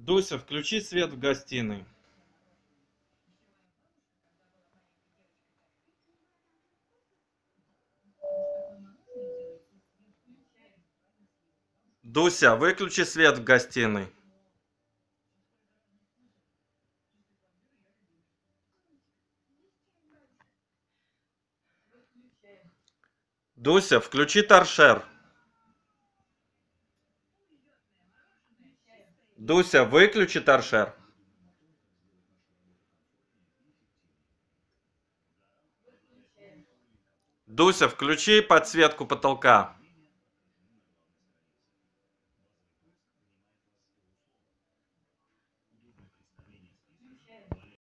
Дуся, включи свет в гостиной. Дуся, выключи свет в гостиной. Дуся, включи торшер. Дуся, выключи торшер. Дуся, включи подсветку потолка.